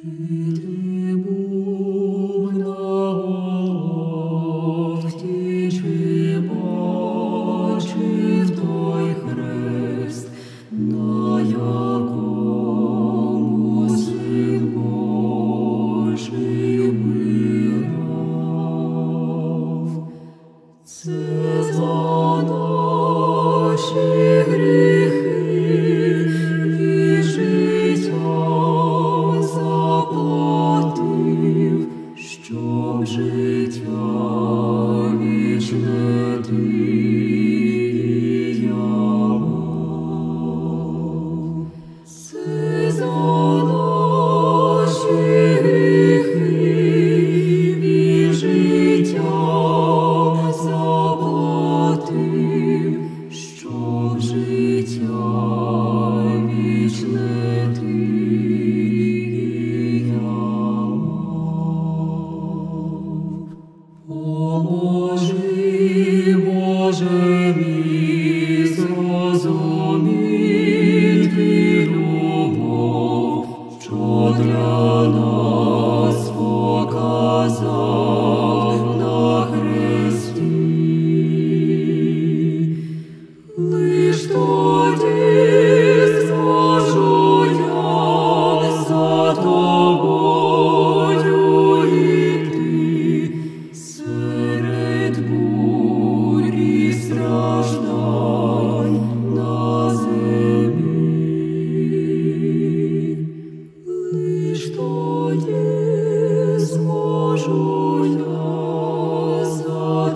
ти був на Голгофті, чи бачив той хрест, на якому Син Божий вмирав? Це за наші гріхи і життя заплатив, щоб життя вічне ти мав. Це за наші гріхи і життя заплатив, щоб життя вічне ти мав. Поможи, Боже мій, зрозуміти любов, що для нас показав на хресті. Лиш тоді зможу я за тобою йти серед бурі страждань на землі. Лиш тоді зможу я за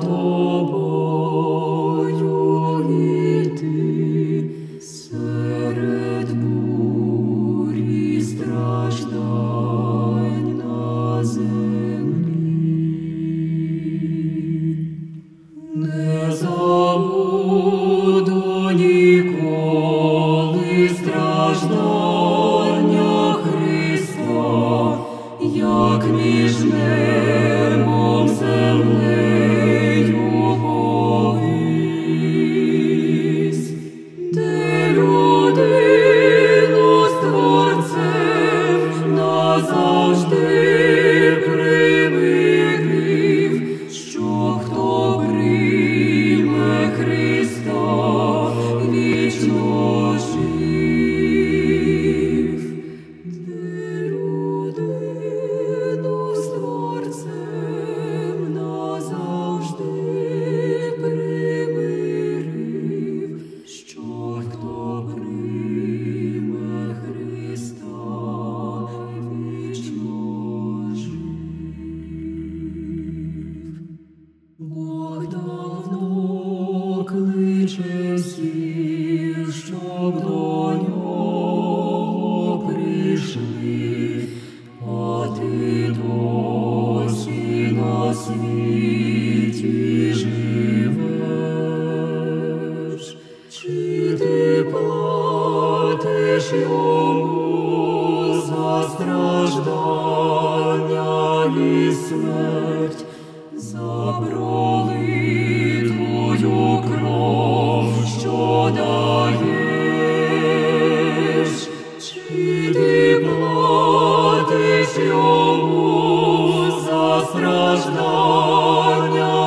тобою йти серед бурі страждань на землі. Не забуду ніколи страждання Христа, як між небом землею повісь, де людину з Творцем назавжди примирив, що хто прийме Христа вічно жив. Де людину з Творцем назавжди примирив, що хто прийме Христа вічно жив. Бог давно кличе всіх, щоб до нього прийшли, а ти досі на світі живеш. Чи ти платиш йому за страждання і смерть, за пролитую кров, що даєш? Чи ти платиш йому за страждання